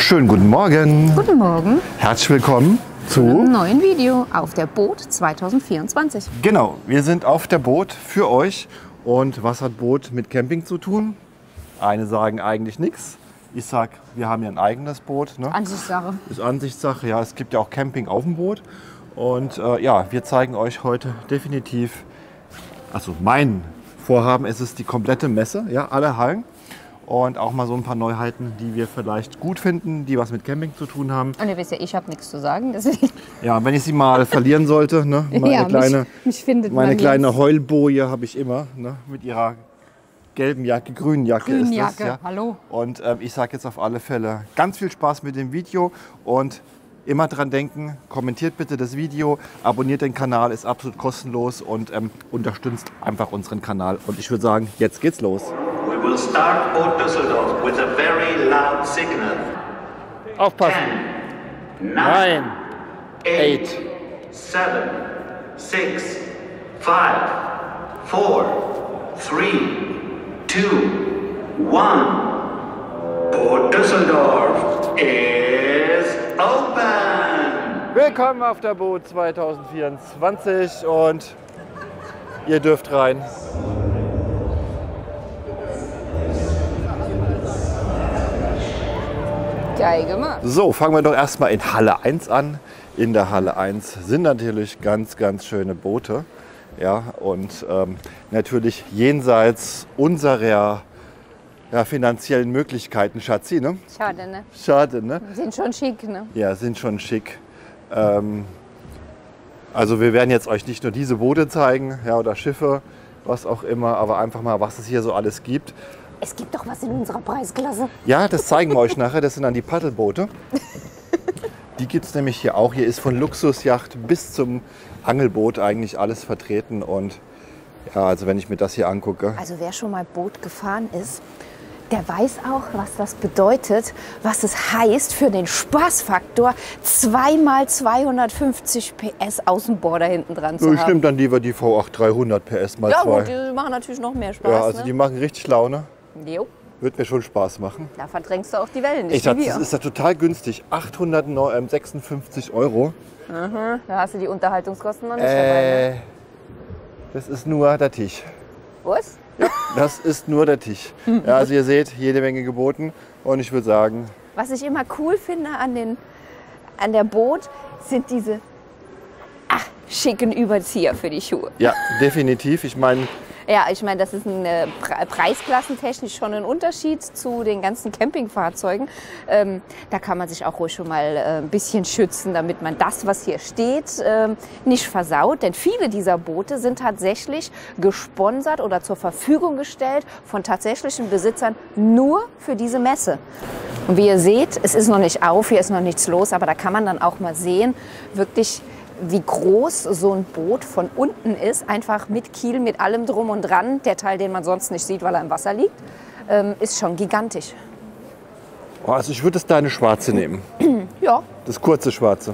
Schönen guten Morgen. Guten Morgen. Herzlich willkommen zu einem neuen Video auf der Boot 2024. Genau, wir sind auf der Boot für euch. Und was hat Boot mit Camping zu tun? Eine sagen eigentlich nichts. Ich sag, wir haben ja ein eigenes Boot. Ne? Ansichtssache. Ist Ansichtssache, ja. Es gibt ja auch Camping auf dem Boot. Und ja, wir zeigen euch heute definitiv, also mein Vorhaben ist es die komplette Messe, ja, alle Hallen. Und auch mal so ein paar Neuheiten, die wir vielleicht gut finden, die was mit Camping zu tun haben. Und ihr wisst ja, ich habe nichts zu sagen, deswegen. Ja, wenn ich sie mal verlieren sollte, ne, meine ja, kleine, mich findet meine man kleine jetzt. Heulboje habe ich immer, ne, mit ihrer gelben Jacke, grünen Jacke ist das. Ja. Hallo. Und ich sage jetzt auf alle Fälle ganz viel Spaß mit dem Video und immer dran denken, kommentiert bitte das Video, abonniert den Kanal, ist absolut kostenlos und unterstützt einfach unseren Kanal. Und ich würde sagen, jetzt geht's los. We will start Port Düsseldorf with a very loud signal. Aufpassen. 10, 9, 9, 8, 7, 6, 5, 4, 3, 2, 1. Port Düsseldorf is open! Willkommen auf der Boot 2024 und ihr dürft rein. Geil gemacht. So, fangen wir doch erstmal in Halle 1 an. In der Halle 1 sind natürlich ganz, ganz schöne Boote. Ja, und natürlich jenseits unserer finanziellen Möglichkeiten, Schatzi, ne? Schade, ne? Schade, ne? Sind schon schick, ne? Ja, sind schon schick. Also wir werden jetzt euch nicht nur diese Boote zeigen, ja, oder Schiffe, was auch immer, aber einfach mal, was es hier so alles gibt. Es gibt doch was in unserer Preisklasse. Ja, das zeigen wir euch nachher. Das sind dann die Paddelboote. Die gibt es nämlich hier auch. Hier ist von Luxusjacht bis zum Angelboot eigentlich alles vertreten. Und ja, also wenn ich mir das hier angucke. Also wer schon mal Boot gefahren ist, der weiß auch, was das bedeutet, was es heißt für den Spaßfaktor, 2x250 PS Außenborder hinten dran zu Ich haben. nehme dann lieber die V8 300 PS mal Ja 2. gut, die machen natürlich noch mehr Spaß. Ja, also die machen richtig Laune. Jo, Wird mir schon Spaß machen. da verdrängst du auch die Wellen, nicht Ich dachte, wie das wir. ist ja total günstig. 856 €. Da hast du die Unterhaltungskosten noch nicht dabei. Ne? Das ist nur der Tisch. Was? Das ist nur der Tisch. Ja, also ihr seht, jede Menge geboten. Und ich würde sagen, Was ich immer cool finde an der Boot, sind diese schicken Überzieher für die Schuhe. ja, definitiv. Ich meine, Ja, ich meine, das ist preisklassentechnisch schon ein Unterschied zu den ganzen Campingfahrzeugen. Da kann man sich auch ruhig schon mal ein bisschen schützen, damit man das, was hier steht, nicht versaut. Denn viele dieser Boote sind tatsächlich gesponsert oder zur Verfügung gestellt von tatsächlichen Besitzern nur für diese Messe. Und wie ihr seht, es ist noch nicht auf, hier ist noch nichts los, aber da kann man dann auch mal sehen, wirklich wie groß so ein Boot von unten ist, einfach mit Kiel, mit allem drum und dran. Der Teil, den man sonst nicht sieht, weil er im Wasser liegt, ist schon gigantisch. oh, also ich würde das deine schwarze nehmen. Ja, Das kurze schwarze.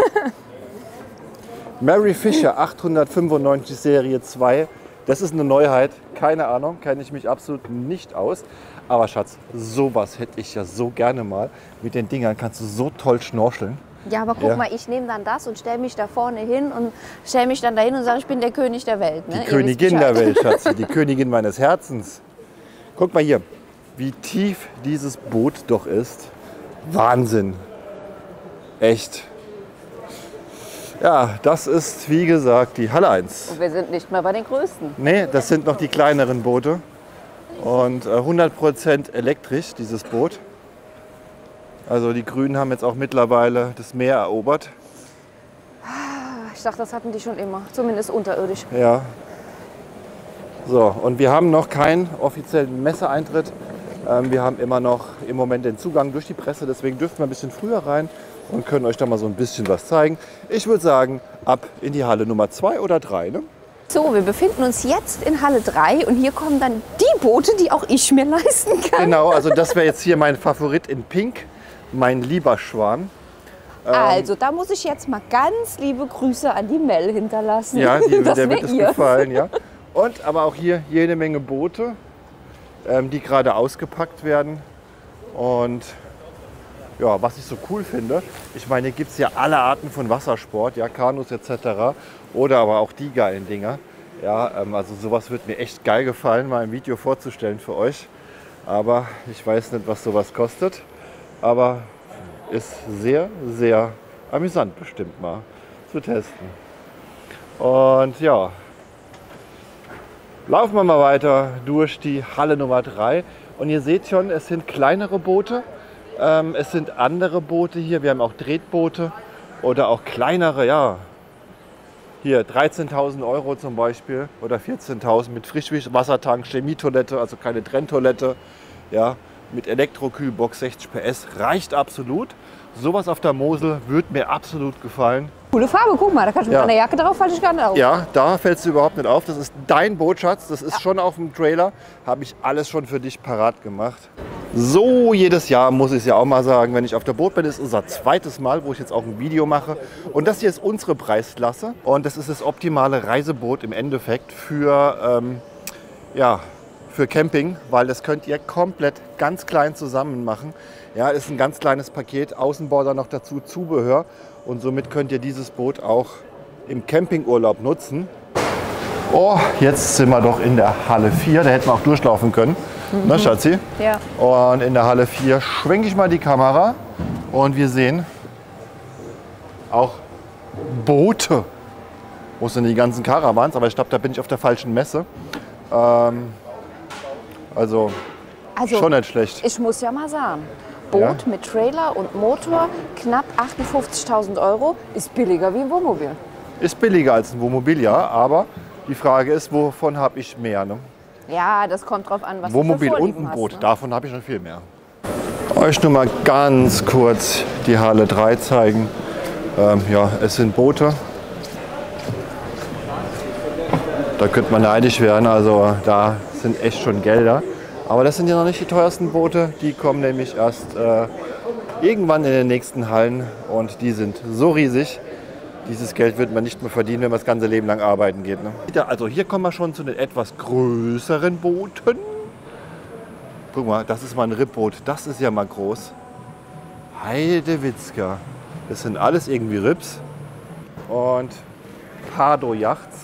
Mary Fisher 895 Serie 2. Das ist eine Neuheit. Keine Ahnung, kenne ich mich absolut nicht aus. Aber Schatz, sowas hätte ich ja so gerne mal. Mit den Dingern kannst du so toll schnorcheln. ja, aber guck Ja. mal, ich nehme dann das und stelle mich da vorne hin und stelle mich dann dahin und sage, ich bin der König der Welt. Ne? Die Ihr Königin wisst der Bescheid. Welt, Schatz. Die Königin meines Herzens. Guck mal hier, wie tief dieses Boot doch ist. Wahnsinn. Echt. Ja, das ist, wie gesagt, die Halle 1. Und wir sind nicht mehr bei den Größten. Nee, das sind noch die kleineren Boote. Und 100% elektrisch, dieses Boot. Also die Grünen haben jetzt auch mittlerweile das Meer erobert. Ich dachte, das hatten die schon immer, zumindest unterirdisch. Ja. So, und wir haben noch keinen offiziellen Messeeintritt. Wir haben immer noch im Moment den Zugang durch die Presse, deswegen dürfen wir ein bisschen früher rein und können euch da mal so ein bisschen was zeigen. Ich würde sagen, ab in die Halle Nummer 2 oder 3. Ne? So, wir befinden uns jetzt in Halle 3 und hier kommen dann die Boote, die auch ich mir leisten kann. Genau, also das wäre jetzt hier mein Favorit in Pink, mein lieber Schwan. Also, da muss ich jetzt mal ganz liebe Grüße an die Mel hinterlassen. Ja, Das der wär wird es ihr. gefallen, ja. Und aber auch hier jede Menge Boote, die gerade ausgepackt werden. Und ja, was ich so cool finde, ich meine, hier gibt es ja alle Arten von Wassersport, ja, Kanus etc. Oder aber auch die geilen Dinger. Ja, also sowas wird mir echt geil gefallen, mal ein Video vorzustellen für euch. Aber ich weiß nicht, was sowas kostet. Aber ist sehr, sehr amüsant bestimmt mal zu testen. Und ja, laufen wir mal weiter durch die Halle Nummer 3. Und ihr seht schon, es sind kleinere Boote. Es sind andere Boote hier. Wir haben auch Tretboote oder auch kleinere, ja. Hier 13.000 € zum Beispiel oder 14.000 mit Frischwassertank, Chemietoilette, also keine Trenntoilette. Ja, mit Elektrokühlbox 60 PS reicht absolut. Sowas auf der Mosel würde mir absolut gefallen. Coole Farbe, guck mal, da kannst du mit einer Jacke drauf, falle ich gar nicht auf. Ja, da fällst du überhaupt nicht auf. Das ist dein Boot, Schatz. Das ist schon auf dem Trailer. Habe ich alles schon für dich parat gemacht. So, jedes Jahr muss ich es ja auch mal sagen, wenn ich auf der Boot bin, ist unser zweites Mal, wo ich jetzt auch ein Video mache. Und das hier ist unsere Preisklasse. Und das ist das optimale Reiseboot im Endeffekt für, ja, für Camping, weil das könnt ihr komplett ganz klein zusammen machen. Ja, ist ein ganz kleines Paket, Außenborder noch dazu, Zubehör. Und somit könnt ihr dieses Boot auch im Campingurlaub nutzen. Oh, jetzt sind wir doch in der Halle 4, da hätten wir auch durchlaufen können. Ne, Schatzi? Ja. Und in der Halle 4 schwenke ich mal die Kamera und wir sehen auch Boote. Wo sind die ganzen Caravans? Aber ich glaube, da bin ich auf der falschen Messe. Also schon nicht schlecht. Ich muss ja mal sagen, Boot mit Trailer und Motor, knapp 58.000 € ist billiger wie ein Wohnmobil. Ist billiger als ein Wohnmobil, ja, aber die Frage ist, wovon habe ich mehr? Ne? Ja, das kommt drauf an, was Wohnmobil du für und Vorlieben ein Boot, hast, ne? davon habe ich schon viel mehr. Euch nur mal ganz kurz die Halle 3 zeigen. Ja, es sind Boote. Da könnte man neidisch werden, also da sind echt schon Gelder. Aber das sind ja noch nicht die teuersten Boote, die kommen nämlich erst irgendwann in den nächsten Hallen und die sind so riesig. Dieses Geld wird man nicht mehr verdienen, wenn man das ganze Leben lang arbeiten geht. Ne? Also hier kommen wir schon zu den etwas größeren Booten. Guck mal, das ist mal ein Rippboot, das ist ja mal groß. Heidewitzka. Das sind alles irgendwie Rips. Und Pardo Yachts.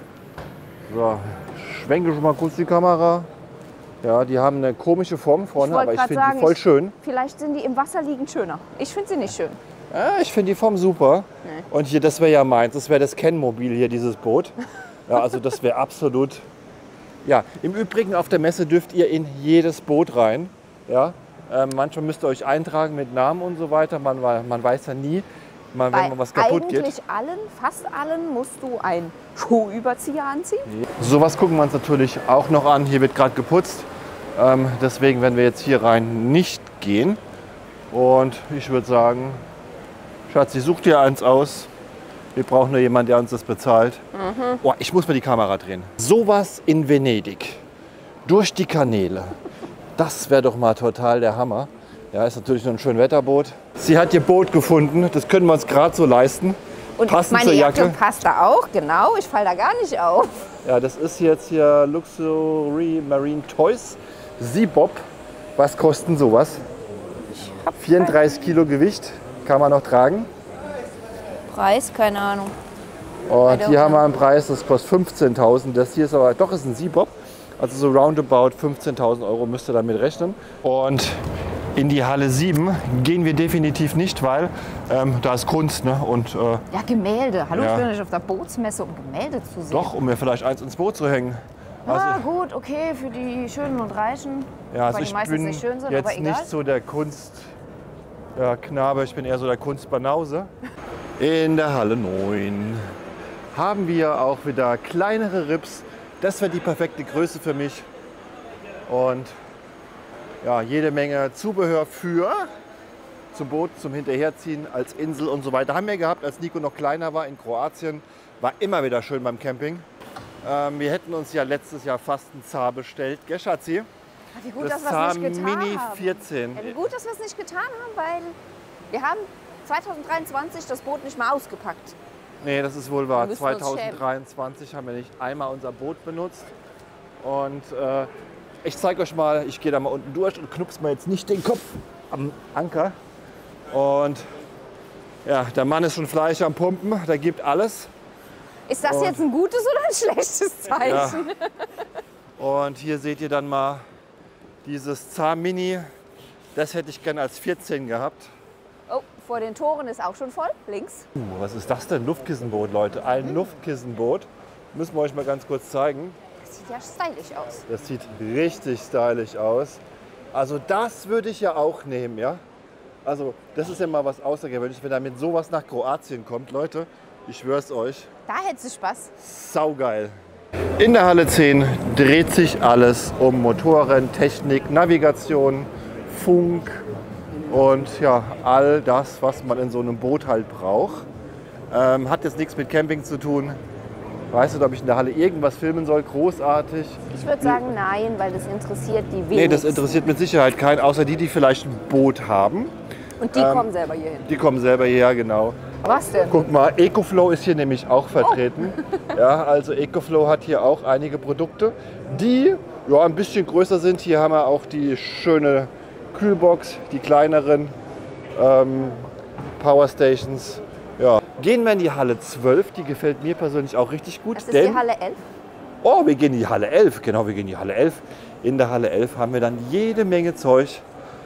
So, schwenke schon mal kurz die Kamera. Ja, die haben eine komische Form vorne, aber ich finde die voll schön. Vielleicht sind die im Wasser liegend schöner. Ich finde sie nicht schön. Ja, ich finde die Form super. Nee. Und hier, das wäre ja meins, das wäre das Ken-Mobil hier, dieses Boot. Ja, also das wäre absolut... Ja, im Übrigen auf der Messe dürft ihr in jedes Boot rein. Ja, manchmal müsst ihr euch eintragen mit Namen und so weiter. Man weiß ja nie, wenn mal was kaputt geht. Eigentlich fast allen musst du einen Schuhüberzieher anziehen. So was gucken wir uns natürlich auch noch an. Hier wird gerade geputzt. Deswegen werden wir jetzt hier rein nicht gehen. Und ich würde sagen, Schatzi, such dir eins aus. Wir brauchen nur jemanden, der uns das bezahlt. Oh, ich muss mal die Kamera drehen. Sowas in Venedig. Durch die Kanäle. Das wäre doch mal total der Hammer. Ja, ist natürlich nur ein schönes Wetterboot. Sie hat ihr Boot gefunden. Das können wir uns gerade so leisten. Und passend meine zur Jacke passt da auch, genau. Ich falle da gar nicht auf. Ja, das ist jetzt hier Luxury Marine Toys. Seabob. Was kosten sowas? 34 Kilo Gewicht. Kann man noch tragen. Preis, keine Ahnung. Und hier haben wir einen Preis, das kostet 15.000. Das hier ist aber doch ist ein Seabob. Also so roundabout 15.000 € müsst ihr damit rechnen. Und in die Halle 7 gehen wir definitiv nicht, weil da ist Kunst. Ne? Und, ja, Gemälde. Hallo, ja. Ich bin nicht auf der Bootsmesse, um Gemälde zu sehen. Doch, um mir vielleicht eins ins Boot zu hängen. Ja, gut, okay, für die Schönen und Reichen. Ja, also weil ich die meistens bin nicht schön sind, jetzt aber egal. nicht so der Kunstknabe, ich bin eher so der Kunstbanause. In der Halle 9 haben wir auch wieder kleinere Rips. Das wäre die perfekte Größe für mich. Und ja, jede Menge Zubehör für zum Boot, zum Hinterherziehen, als Insel und so weiter. Haben wir gehabt, als Nico noch kleiner war in Kroatien. War immer wieder schön beim Camping. Wir hätten uns ja letztes Jahr fast ein Zar bestellt, gell Schatzi? Ja, wie gut, Das dass wir es Zar nicht getan Mini haben. 14. Ja, wie gut, dass wir es nicht getan haben, weil wir haben 2023 das Boot nicht mal ausgepackt. Nee, das ist wohl wahr. Wir müssen uns 2023 haben wir nicht einmal unser Boot benutzt. Und ich zeige euch mal, ich gehe da mal unten durch und knups mir jetzt nicht den Kopf am Anker. Und ja, der Mann ist schon Fleisch am Pumpen, der gibt alles. Ist das jetzt ein gutes oder ein schlechtes Zeichen? Ja. Und hier seht ihr dann mal dieses Zahn Mini. Das hätte ich gerne als 14 gehabt. Oh, vor den Toren ist auch schon voll, links. Was ist das denn? Luftkissenboot, Leute. Ein Luftkissenboot. Müssen wir euch mal ganz kurz zeigen. Das sieht ja stylisch aus. Das sieht richtig stylisch aus. Also das würde ich ja auch nehmen, ja. Also das ist ja mal was Außergewöhnliches, wenn da mit sowas nach Kroatien kommt. Leute, ich schwör's euch. Da hättest du Spaß. Saugeil. In der Halle 10 dreht sich alles um Motoren, Technik, Navigation, Funk und ja, all das, was man in so einem Boot halt braucht. Hat jetzt nichts mit Camping zu tun. Weißt du, ob ich in der Halle irgendwas filmen soll? Großartig. Ich würde sagen nein, weil das interessiert die wenigsten. Nee, das interessiert mit Sicherheit keinen, außer die, die vielleicht ein Boot haben. Und die kommen selber hier hin. Die kommen selber hierher, genau. Was denn? Guck mal, EcoFlow ist hier nämlich auch vertreten. Ja, also EcoFlow hat hier auch einige Produkte, die ja, ein bisschen größer sind. Hier haben wir auch die schöne Kühlbox, die kleineren Powerstations. Ja. Gehen wir in die Halle 12, die gefällt mir persönlich auch richtig gut. Das ist die Halle 11? Oh, wir gehen in die Halle 11, genau, wir gehen in die Halle 11. In der Halle 11 haben wir dann jede Menge Zeug,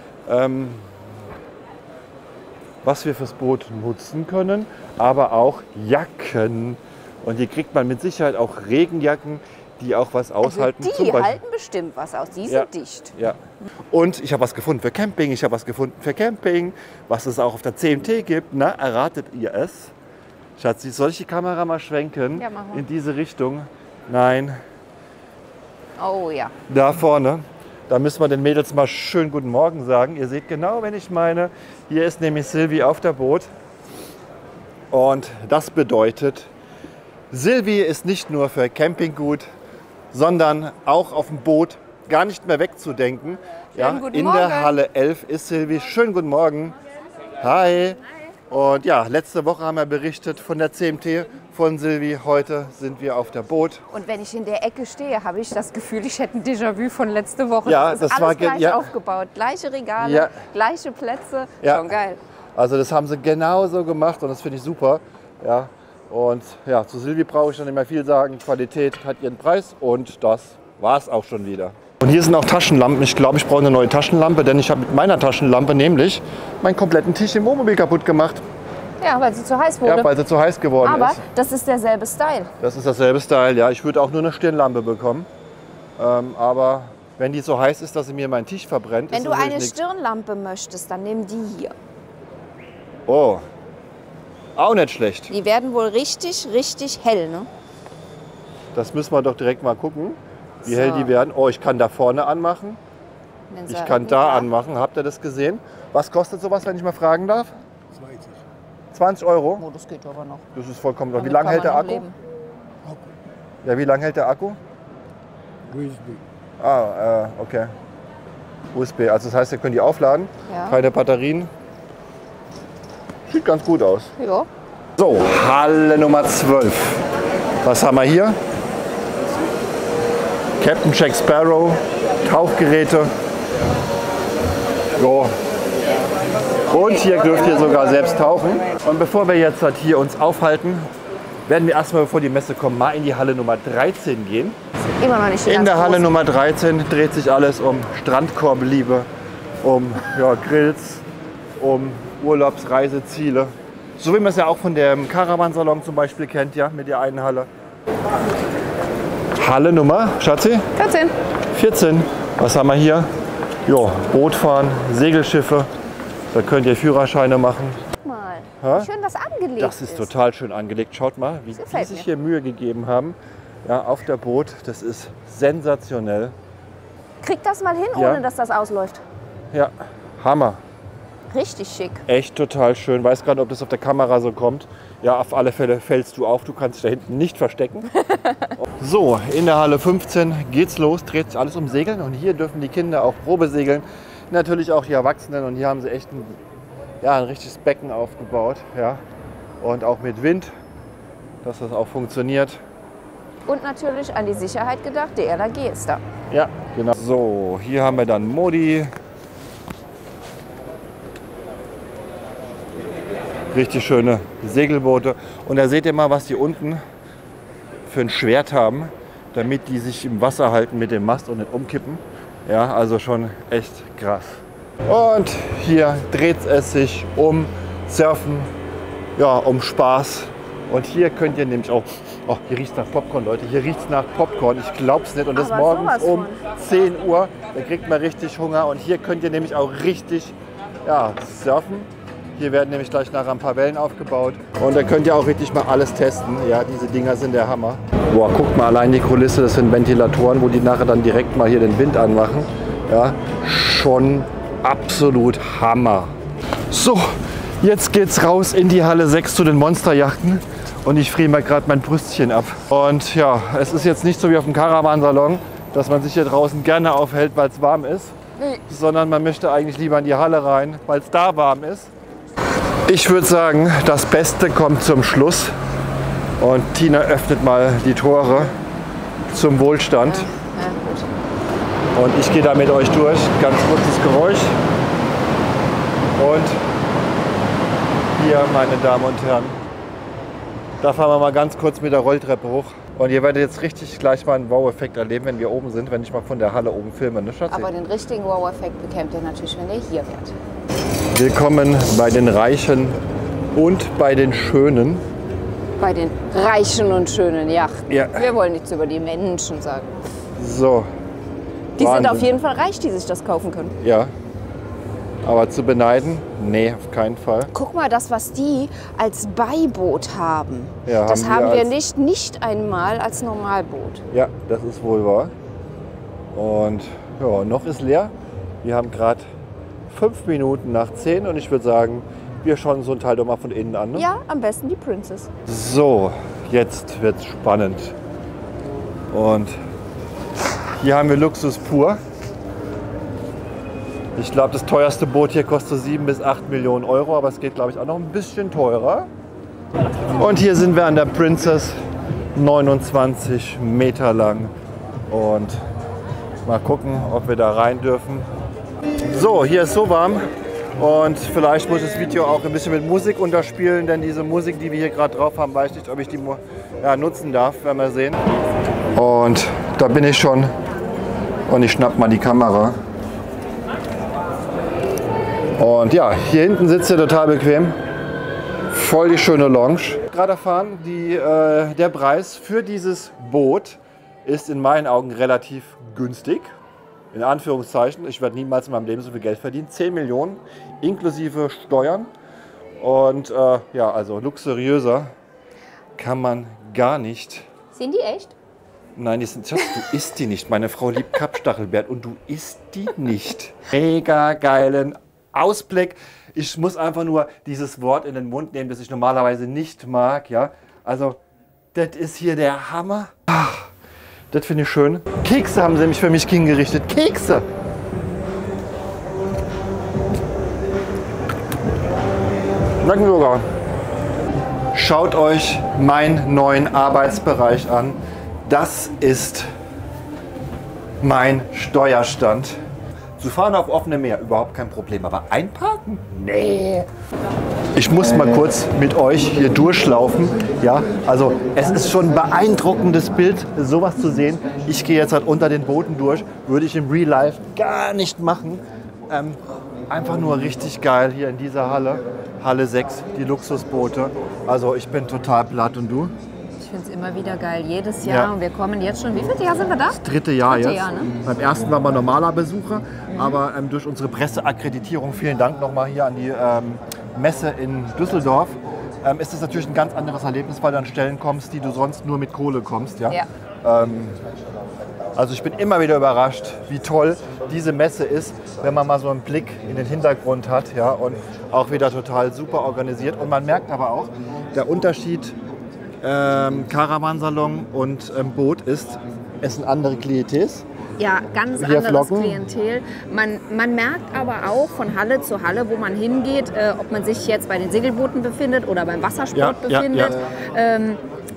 was wir fürs Boot nutzen können, aber auch Jacken. Und hier kriegt man mit Sicherheit auch Regenjacken, die auch was aushalten. Also die halten bestimmt was aus, die sind dicht. Ja. Und ich habe was gefunden für Camping, was es auch auf der CMT gibt. Na, erratet ihr es? Schatzi, soll ich die Kamera mal schwenken? Ja, mach mal. In diese Richtung? Nein, Oh ja. da vorne. Da müssen wir den Mädels mal schön guten Morgen sagen. Ihr seht genau, wenn ich meine. Hier ist nämlich Silvi auf der Boot. Und das bedeutet, Silvi ist nicht nur für Camping gut, sondern auch auf dem Boot gar nicht mehr wegzudenken. Ja, guten in Morgen. der Halle 11 ist Silvi. Schönen guten Morgen. Hi. Und ja, letzte Woche haben wir berichtet von der CMT von Silvi. Heute sind wir auf der Boot. Und wenn ich in der Ecke stehe, habe ich das Gefühl, ich hätte ein Déjà-vu von letzte Woche. Ja, das ist das war alles gleich ja. aufgebaut. Gleiche Regale, Ja. gleiche Plätze. Ja. Schon geil. Also das haben sie genauso gemacht und das finde ich super. Ja. Und ja, zu Silvi brauche ich noch nicht mehr viel sagen. Qualität hat ihren Preis und das war es auch schon wieder. Und hier sind auch Taschenlampen. Ich glaube, ich brauche eine neue Taschenlampe, denn ich habe mit meiner Taschenlampe nämlich meinen kompletten Tisch im Wohnmobil kaputt gemacht. Ja, weil sie zu heiß wurde. Ja, weil sie zu heiß geworden Aber ist. das ist derselbe Style. Das ist dasselbe Style, ja. Ich würde auch nur eine Stirnlampe bekommen. Aber wenn die so heiß ist, dass sie mir meinen Tisch verbrennt, Wenn ist du natürlich eine nichts. Stirnlampe möchtest, dann nimm die hier. Oh, auch nicht schlecht. Die werden wohl richtig, richtig hell, ne? Das müssen wir doch direkt mal gucken, wie So. hell die werden. Oh, ich kann da vorne anmachen. Wenn sie Ich kann da anmachen. Habt ihr das gesehen? Was kostet sowas, wenn ich mal fragen darf? 20 Euro? Oh, das geht aber noch. Das ist vollkommen. Wie Damit lange kann hält der man noch Akku? leben. Ja, wie lange hält der Akku? USB. Okay. USB. Also das heißt, ihr könnt die aufladen. Ja. Keine Batterien. Sieht ganz gut aus. Ja. So, Halle Nummer 12. Was haben wir hier? Captain Jack Sparrow, Tauchgeräte. So. Und hier dürft ihr sogar selbst tauchen. Und bevor wir jetzt halt hier uns aufhalten, werden wir erstmal, bevor die Messe kommt, mal in die Halle Nummer 13 gehen. Immer noch nicht In der Halle groß. Nummer 13 dreht sich alles um Strandkorbliebe, um Grills, um Urlaubsreiseziele. So wie man es ja auch von dem Caravansalon zum Beispiel kennt, ja, mit der einen Halle. Halle Nummer, Schatzi? 14. 14. Was haben wir hier? Jo, Bootfahren, Segelschiffe. Da könnt ihr Führerscheine machen. Guck mal, Ha? wie schön das angelegt Das ist total schön angelegt. Schaut mal, wie die gefällt sich mir. hier Mühe gegeben haben. Ja, auf der Boot. Das ist sensationell. Krieg das mal hin, Ja. ohne dass das ausläuft. Ja, Hammer. Richtig schick. Echt total schön. Weiß gerade, ob das auf der Kamera so kommt. Ja, auf alle Fälle fällst du auf. Du kannst dich da hinten nicht verstecken. So, in der Halle 15 geht's los. Dreht sich alles um Segeln. Und hier dürfen die Kinder auch Probe segeln. Natürlich auch die Erwachsenen. Und hier haben sie echt ein richtiges Becken aufgebaut. Ja. Und auch mit Wind, dass das auch funktioniert. Und natürlich an die Sicherheit gedacht, DLRG ist da. Ja, genau. So, hier haben wir dann Modi. richtig schöne Segelboote. Und da seht ihr mal, was die unten für ein Schwert haben, damit die sich im Wasser halten mit dem Mast und nicht umkippen. Ja, also schon echt krass. Und hier dreht es sich um Surfen, ja, um Spaß. Und hier könnt ihr nämlich auch, oh, hier riecht es nach Popcorn, Leute, hier riecht es nach Popcorn, ich glaub's nicht. Und das morgens um 10 Uhr, da kriegt man richtig Hunger. Und hier könnt ihr nämlich auch richtig, ja, surfen. Hier werden nämlich gleich nachher ein paar Wellen aufgebaut. Und da könnt ihr auch richtig mal alles testen. Ja, diese Dinger sind der Hammer. Boah, guckt mal allein die Kulisse, das sind Ventilatoren, wo die nachher dann direkt mal hier den Wind anmachen. Ja, schon absolut Hammer. So, jetzt geht's raus in die Halle 6 zu den Monsterjachten. Und ich friere mir gerade mein Brüstchen ab. Und ja, es ist jetzt nicht so wie auf dem Caravansalon, dass man sich hier draußen gerne aufhält, weil es warm ist. Sondern man möchte eigentlich lieber in die Halle rein, weil es da warm ist. Ich würde sagen, das Beste kommt zum Schluss. Und Tina öffnet mal die Tore zum Wohlstand. Und ich gehe da mit euch durch. Ganz kurzes Geräusch. Und hier, meine Damen und Herren, da fahren wir mal ganz kurz mit der Rolltreppe hoch. Und ihr werdet jetzt richtig gleich mal einen Wow-Effekt erleben, wenn wir oben sind, wenn ich mal von der Halle oben filme. Ne, Schatzi? Aber den richtigen Wow-Effekt bekämt ihr natürlich, wenn ihr hier wärt. Willkommen bei den Reichen und bei den Schönen. Bei den reichen und schönen Yachten. Ja. Wir wollen nichts über die Menschen sagen. So. Die Wahnsinn. sind auf jeden Fall reich, die sich das kaufen können. Ja. Aber zu beneiden? Nee, auf keinen Fall. Guck mal, das, was die als Beiboot haben, Ja, das haben haben wir wir als- nicht einmal als Normalboot. Ja, das ist wohl wahr. Und ja, noch ist leer. Wir haben gerade 5 Minuten nach 10 und ich würde sagen, wir schauen so ein Teil doch mal von innen an. Ne? Ja, am besten die Princess. So, jetzt wird's spannend. Und hier haben wir Luxus pur. Ich glaube, das teuerste Boot hier kostet 7 bis 8 Millionen Euro, aber es geht, glaube ich, auch noch ein bisschen teurer. Und hier sind wir an der Princess, 29 Meter lang. Und mal gucken, ob wir da rein dürfen. So, hier ist so warm. Und vielleicht muss das Video auch ein bisschen mit Musik unterspielen, denn diese Musik, die wir hier gerade drauf haben, weiß ich nicht, ob ich die nutzen darf, werden wir sehen. Und da bin ich schon und ich schnapp mal die Kamera. Und ja, hier hinten sitzt ihr total bequem. Voll die schöne Lounge. Gerade erfahren, der Preis für dieses Boot ist in meinen Augen relativ günstig. In Anführungszeichen, ich werde niemals in meinem Leben so viel Geld verdienen. 10 Millionen inklusive Steuern. Und ja, also luxuriöser kann man gar nicht. Sind die echt? Nein, die sind, Schatz, du isst die nicht. Meine Frau liebt Kapstachelbeeren und du isst die nicht. Mega geilen Ausblick. Ich muss einfach nur dieses Wort in den Mund nehmen, das ich normalerweise nicht mag. Ja? Also, das ist hier der Hammer. Ach, das finde ich schön. Kekse haben sie nämlich für mich hingerichtet. Kekse! Schmecken sogar. Schaut euch meinen neuen Arbeitsbereich an. Das ist mein Steuerstand. Zu fahren auf offenem Meer, überhaupt kein Problem. Aber einparken? Nee. Ich muss mal kurz mit euch hier durchlaufen. Ja, also es ist schon ein beeindruckendes Bild, sowas zu sehen. Ich gehe jetzt halt unter den Booten durch. Würde ich im Real Life gar nicht machen. Einfach nur richtig geil hier in dieser Halle. Halle 6, die Luxusboote. Also ich bin total platt. Und du? Ich finde es immer wieder geil, jedes Jahr. Ja. Und wir kommen jetzt schon, wie viel Jahr sind wir da? Das dritte Jahr Dritte jetzt. Jahr, ne? Beim ersten waren wir normaler Besucher, aber durch unsere Presseakkreditierung, vielen Dank nochmal hier an die Messe in Düsseldorf, ist es natürlich ein ganz anderes Erlebnis, weil du an Stellen kommst, die du sonst nur mit Kohle kommst. Ja? Ja. Also ich bin immer wieder überrascht, wie toll diese Messe ist, wenn man mal so einen Blick in den Hintergrund hat, ja, und auch wieder total super organisiert. Und man merkt aber auch, der Unterschied Caravansalon und Boot ist, es sind andere Klientels. Ja, ganz Hier anderes Flocken. Klientel. Man merkt aber auch von Halle zu Halle, wo man hingeht, ob man sich jetzt bei den Segelbooten befindet oder beim Wassersport Ja, befindet.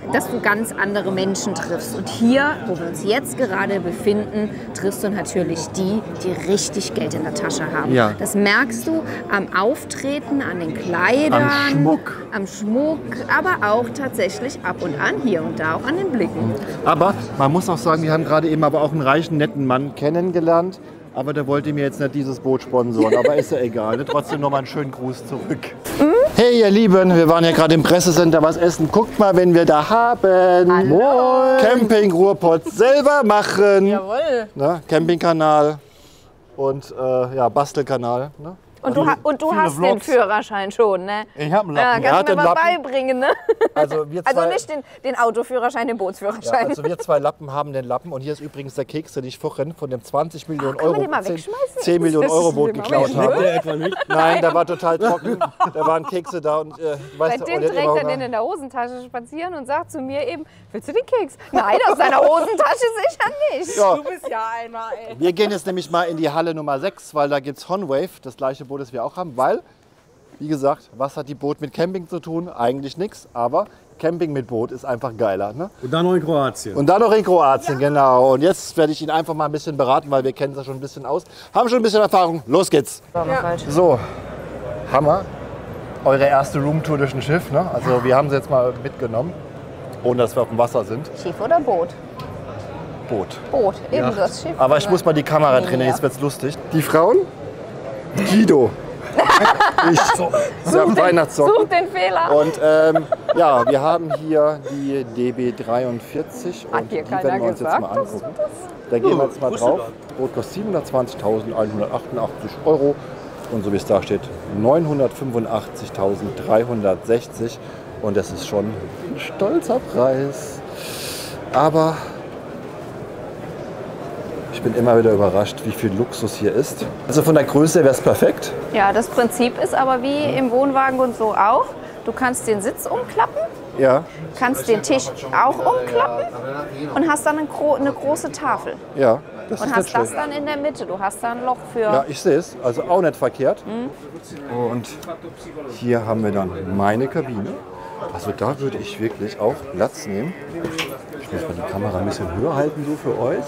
dass du ganz andere Menschen triffst. Und hier, wo wir uns jetzt gerade befinden, triffst du natürlich die, die richtig Geld in der Tasche haben. Ja. Das merkst du am Auftreten, an den Kleidern, am Schmuck, aber auch tatsächlich ab und an, hier und da auch an den Blicken. Aber man muss auch sagen, wir haben gerade eben aber auch einen reichen, netten Mann kennengelernt. Aber der wollte mir jetzt nicht dieses Boot sponsoren, aber ist ja egal. Trotzdem nochmal einen schönen Gruß zurück. Hey ihr Lieben, wir waren ja gerade im Pressecenter was essen. Guckt mal, wen wir da haben. Hallo. Camping Ruhrpott selber machen. Jawohl. Ne? Campingkanal und ja, Bastelkanal. Ne? Und du hast den Führerschein schon, ne? Ich habe einen Ja, Lappen. Er kannst hat du mir den mal Lappen. beibringen, ne? Also, wir zwei, Also nicht den Autoführerschein, den ja, Bootsführerschein. also wir zwei Lappen haben den Lappen. Und hier ist übrigens der Keks, den ich vorhin von dem 20 Millionen kann man Euro, den mal wegschmeißen? 10 Millionen Das Euro ist Boot immer geklaut wieder habe. Der etwa nicht? Nein, der war total trocken. Da waren Kekse da und weißt du, Seitdem und der hat trägt immer er den Hunger. in der Hosentasche spazieren und sagt zu mir eben, willst du den Keks? Nein, aus seiner Hosentasche sicher nicht. Ja. Du bist ja einer, ey. Wir gehen jetzt nämlich mal in die Halle Nummer 6, weil da gibt es Honwave, das gleiche Boot, das wir auch haben. Weil, wie gesagt, was hat die Boot mit Camping zu tun? Eigentlich nichts, aber Camping mit Boot ist einfach geiler. Ne? Und dann noch in Kroatien. Und dann noch in Kroatien, genau. Und jetzt werde ich ihn einfach mal ein bisschen beraten, weil wir kennen es ja schon ein bisschen aus. Haben schon ein bisschen Erfahrung. Los geht's. So, Hammer. Eure erste Roomtour durch ein Schiff. Ne? Also wir haben sie jetzt mal mitgenommen, ohne dass wir auf dem Wasser sind. Schiff oder Boot? Boot. Boot, eben das Schiff. Aber ich muss mal die Kamera drehen, jetzt wird's lustig. Die Frauen? Guido. Ich. Sie haben Weihnachtssocken. Such den Fehler. Und ja, wir haben hier die DB43 Hat und hier die keiner werden wir uns gesagt, jetzt mal angucken. Da gehen wir jetzt mal drauf. Boot kostet 720.188 € und so wie es da steht 985.360 und das ist schon ein stolzer Preis. Aber ich bin immer wieder überrascht, wie viel Luxus hier ist. Also von der Größe wäre es perfekt. Ja, das Prinzip ist aber wie im Wohnwagen und so auch. Du kannst den Sitz umklappen, Ja, kannst den Tisch auch umklappen und hast dann eine große Tafel. ja, das Und ist hast nicht das schlecht. dann in der Mitte. Du hast da ein Loch für... Ja, ich sehe es. Also auch nicht verkehrt. Und hier haben wir dann meine Kabine. Also da würde ich wirklich auch Platz nehmen. Ich muss mal die Kamera ein bisschen höher halten, so für euch.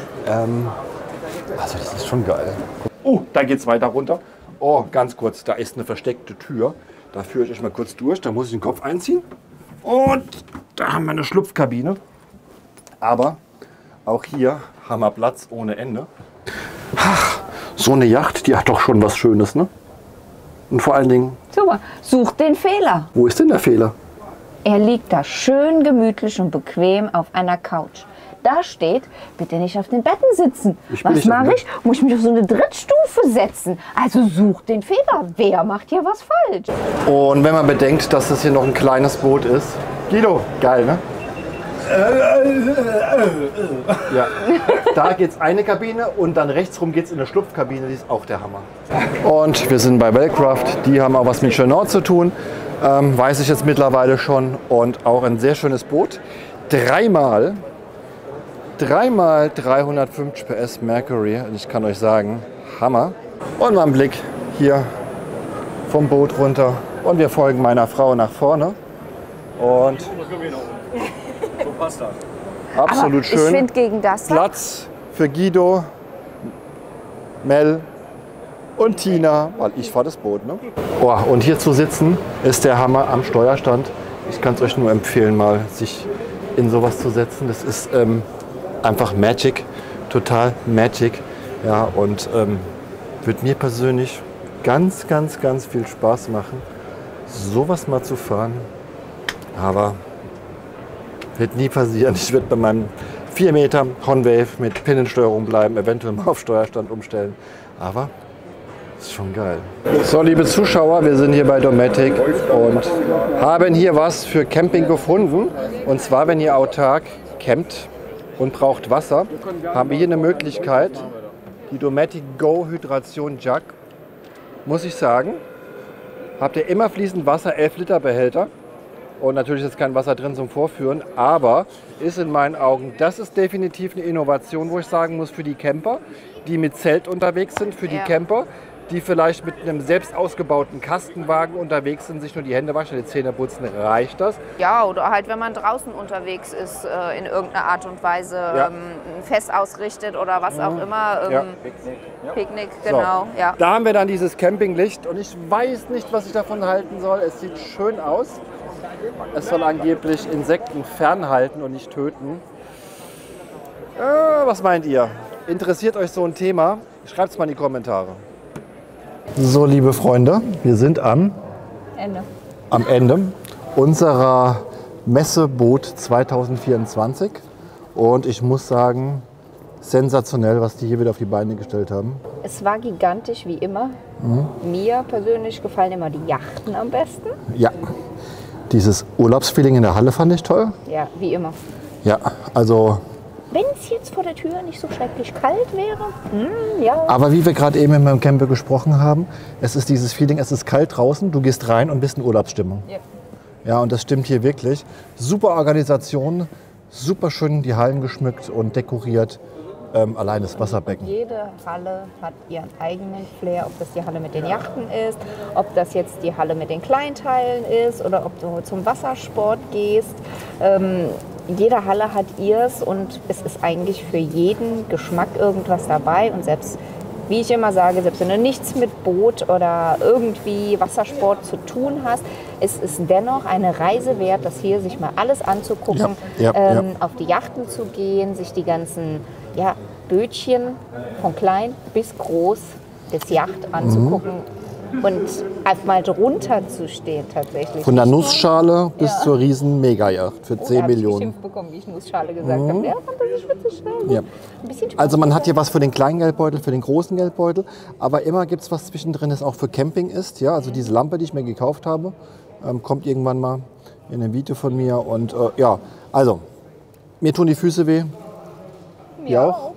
Also das ist schon geil. Da geht es weiter runter. Oh, ganz kurz, da ist eine versteckte Tür. Da führe ich euch mal kurz durch. Da muss ich den Kopf einziehen. Und da haben wir eine Schlupfkabine. Aber auch hier haben wir Platz ohne Ende. Ach, so eine Yacht, die hat doch schon was Schönes, ne? Und vor allen Dingen, Super. Such den Fehler. wo ist denn der Fehler? Er liegt da schön gemütlich und bequem auf einer Couch. Da steht, bitte nicht auf den Betten sitzen. Ich bin Was nicht auf dem mache ich? Muss ich mich auf so eine Drittstufe setzen? Also such den Fehler. Wer macht hier was falsch? Und wenn man bedenkt, dass das hier noch ein kleines Boot ist. Guido, geil, ne? Ja. Da geht's eine Kabine und dann rechts rum geht's in eine Schlupfkabine, die ist auch der Hammer. Und wir sind bei Wellcraft, die haben auch was mit Chenord zu tun, weiß ich jetzt mittlerweile schon. Und auch ein sehr schönes Boot. Dreimal 350 PS Mercury, und ich kann euch sagen, Hammer. Und mal einen Blick hier vom Boot runter und wir folgen meiner Frau nach vorne. Und So passt das. absolut Ich schön. finde gegen das... Platz für Guido, Mel und Tina, weil ich fahre das Boot. Ne? Oh, und hier zu sitzen ist der Hammer am Steuerstand. Ich kann es euch nur empfehlen, mal sich in sowas zu setzen. Das ist einfach Magic, total Magic. Ja, und wird mir persönlich ganz, ganz, ganz viel Spaß machen, sowas mal zu fahren. Aber wird nie passieren. Ich werde bei meinem 4 Meter Honwave mit Pinnensteuerung bleiben, eventuell mal auf Steuerstand umstellen. Aber ist schon geil. So, liebe Zuschauer, wir sind hier bei Dometic und haben hier was für Camping gefunden. Und zwar, wenn ihr autark campt und braucht Wasser, haben wir hier eine Möglichkeit. Die Dometic Go Hydration Jug. Muss ich sagen, habt ihr immer fließend Wasser, 11 Liter Behälter. Und natürlich ist kein Wasser drin zum Vorführen, aber ist in meinen Augen, das ist definitiv eine Innovation, wo ich sagen muss, für die Camper, die mit Zelt unterwegs sind, für die Ja. Camper, die vielleicht mit einem selbst ausgebauten Kastenwagen unterwegs sind, sich nur die Hände waschen, die Zähne putzen, reicht das. Ja, oder halt, wenn man draußen unterwegs ist, in irgendeiner Art und Weise, ein Fest ausrichtet oder was auch immer. Ja. Picknick, genau. So. Ja. Da haben wir dann dieses Campinglicht und ich weiß nicht, was ich davon halten soll. Es sieht schön aus. Es soll angeblich Insekten fernhalten und nicht töten. Was meint ihr? Interessiert euch so ein Thema? Schreibt es mal in die Kommentare. So, liebe Freunde, wir sind am Ende unserer Messeboot 2024 und ich muss sagen, sensationell, was die hier wieder auf die Beine gestellt haben. Es war gigantisch, wie immer. Mir persönlich gefallen immer die Yachten am besten. Ja, dieses Urlaubsfeeling in der Halle fand ich toll. Ja, wie immer. Ja, also... Wenn es jetzt vor der Tür nicht so schrecklich kalt wäre, ja. Aber wie wir gerade eben in meinem Camper gesprochen haben, es ist dieses Feeling, es ist kalt draußen, du gehst rein und bist in Urlaubsstimmung. Ja. Ja, und das stimmt hier wirklich. Super Organisation, super schön die Hallen geschmückt und dekoriert. Allein das Wasserbecken. Jede Halle hat ihren eigenen Flair, ob das die Halle mit den Yachten ist, ob das jetzt die Halle mit den Kleinteilen ist oder ob du zum Wassersport gehst. Jede Halle hat ihrs und es ist eigentlich für jeden Geschmack irgendwas dabei. Und selbst, wie ich immer sage, selbst wenn du nichts mit Boot oder irgendwie Wassersport zu tun hast, es ist dennoch eine Reise wert, das hier sich mal alles anzugucken, auf die Yachten zu gehen, sich die ganzen Bötchen von klein bis groß des Yacht anzugucken und einfach mal drunter zu stehen tatsächlich. Von der Nussschale bis zur riesen Megajacht für 10 Millionen. Ich habe bekommen, wie ich Nussschale gesagt habe. Der fand das witzig schnell. Ja. Ein bisschen Spaß. Also man hat hier was für den kleinen Geldbeutel, für den großen Geldbeutel, aber immer gibt es was zwischendrin, das auch für Camping ist. Ja, also diese Lampe, die ich mir gekauft habe, kommt irgendwann mal in einem Video von mir. Und also mir tun die Füße weh. Ja auch.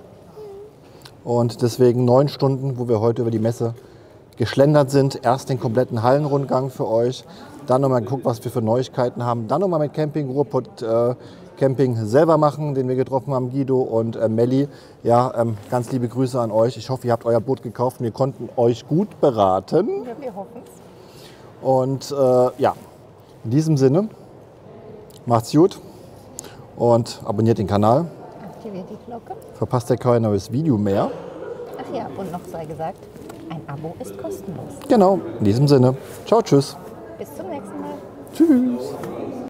Und deswegen 9 Stunden, wo wir heute über die Messe geschlendert sind. Erst den kompletten Hallenrundgang für euch, dann nochmal geguckt, was wir für Neuigkeiten haben. Dann nochmal mit Camping Ruhrpott Camping selber machen, den wir getroffen haben, Guido und Melli. Ja, ganz liebe Grüße an euch. Ich hoffe, ihr habt euer Boot gekauft und wir konnten euch gut beraten. Ja, wir hoffen es. Und in diesem Sinne, macht's gut und abonniert den Kanal. Aktiviert die Glocke. Verpasst ihr kein neues Video mehr. Ach ja, und noch sei gesagt, ein Abo ist kostenlos. Genau, in diesem Sinne. Ciao, tschüss. Bis zum nächsten Mal. Tschüss.